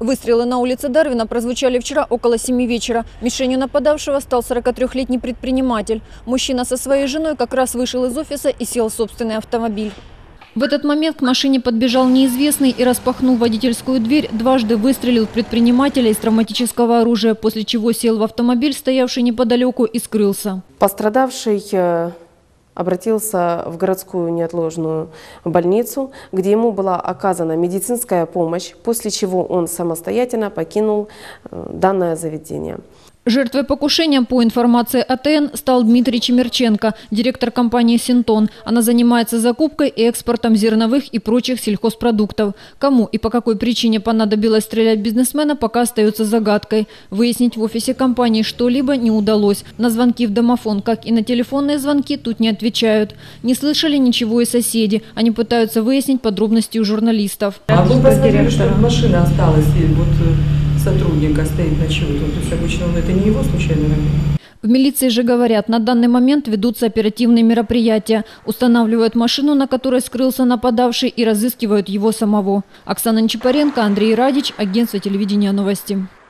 Выстрелы на улице Дарвина прозвучали вчера около 7 вечера. Мишенью нападавшего стал 43-летний предприниматель. Мужчина со своей женой как раз вышел из офиса и сел в собственный автомобиль. В этот момент к машине подбежал неизвестный и, распахнув водительскую дверь, дважды выстрелил в предпринимателя из травматического оружия, после чего сел в автомобиль, стоявший неподалеку, и скрылся. Пострадавший обратился в городскую неотложную больницу, где ему была оказана медицинская помощь, после чего он самостоятельно покинул данное заведение. Жертвой покушения, по информации АТН, стал Дмитрий Чемерченко, директор компании «Синтон». Она занимается закупкой и экспортом зерновых и прочих сельхозпродуктов. Кому и по какой причине понадобилось стрелять бизнесмена, пока остается загадкой. Выяснить в офисе компании что-либо не удалось. На звонки в домофон, как и на телефонные звонки, тут не отвечают. Не слышали ничего и соседи. Они пытаются выяснить подробности у журналистов. А вы посмотрели, что машина осталась, и вот сотрудника стоит ночует. То есть обычно это не его случайно? В милиции же говорят, на данный момент ведутся оперативные мероприятия. Устанавливают машину, на которой скрылся нападавший, и разыскивают его самого. Оксана Нечипаренко, Андрей Радич, агентство телевидения «Новости».